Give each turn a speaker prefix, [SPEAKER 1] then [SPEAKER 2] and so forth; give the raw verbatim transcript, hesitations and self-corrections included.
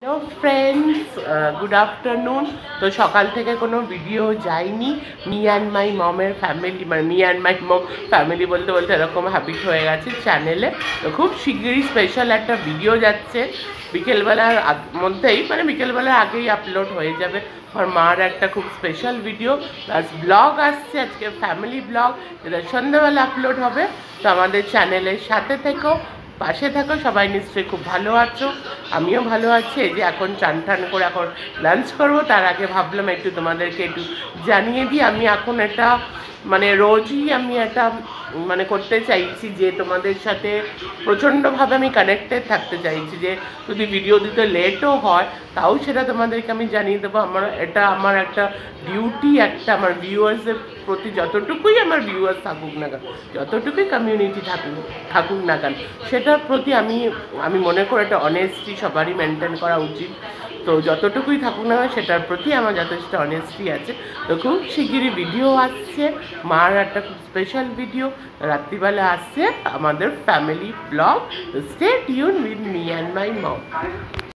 [SPEAKER 1] Hello friends, good afternoon. তো সকাল থেকে কোনো ভিডিও যায়নি। মি অ্যান্ড মাই মমের ফ্যামিলি, মানে me and my mom family বলতে বলতে এরকম হ্যাবিট হয়ে গেছে চ্যানেলে। তো খুব শিগগিরই স্পেশাল একটা ভিডিও যাচ্ছে বিকেলবেলার মধ্যেই, মানে বিকেলবেলার আগেই আপলোড হয়ে যাবে। আমার মার একটা খুব স্পেশাল ভিডিও প্লাস ব্লগ আসছে আজকে, ফ্যামিলি ব্লগ, যেটা সন্ধ্যাবেলা আপলোড হবে। তো আমাদের চ্যানেলের সাথে থেকো, পাশে থাকো। সবাই নিশ্চয়ই খুব ভালো আছো, আমিও ভালো আছি। এই যে এখন চান টান করে এখন লাঞ্চ করবো, তার আগে ভাবলাম একটু তোমাদেরকে একটু জানিয়ে দিই। আমি এখন এটা মানে রোজই আমি এটা মানে করতে চাইছি যে তোমাদের সাথে প্রচণ্ডভাবে আমি কানেক্টেড থাকতে চাইছি, যে যদি ভিডিও দিতে লেটও হয় তাও সেটা তোমাদেরকে আমি জানিয়ে দেবো। আমার এটা আমার একটা ডিউটি, একটা আমার ভিউয়ার্সের প্রতি, যতটুকুই আমার ভিউয়ার্স থাকুক না কেন, যতটুকুই কমিউনিটি থাকুক থাকুক না কেন, সেটার প্রতি আমি আমি মনে করি একটা অনেস্টি সবারই মেনটেন করা উচিত। তো যতটুকুই থাকুক না সেটার প্রতি আমার যথেষ্ট অনেস্টি আছে। তো খুব শিগগিরই ভিডিও আসছে, মার একটা খুব স্পেশাল ভিডিও রাত্রিবেলা আসছে, আমাদের family vlog. Stay tune with me and my mom.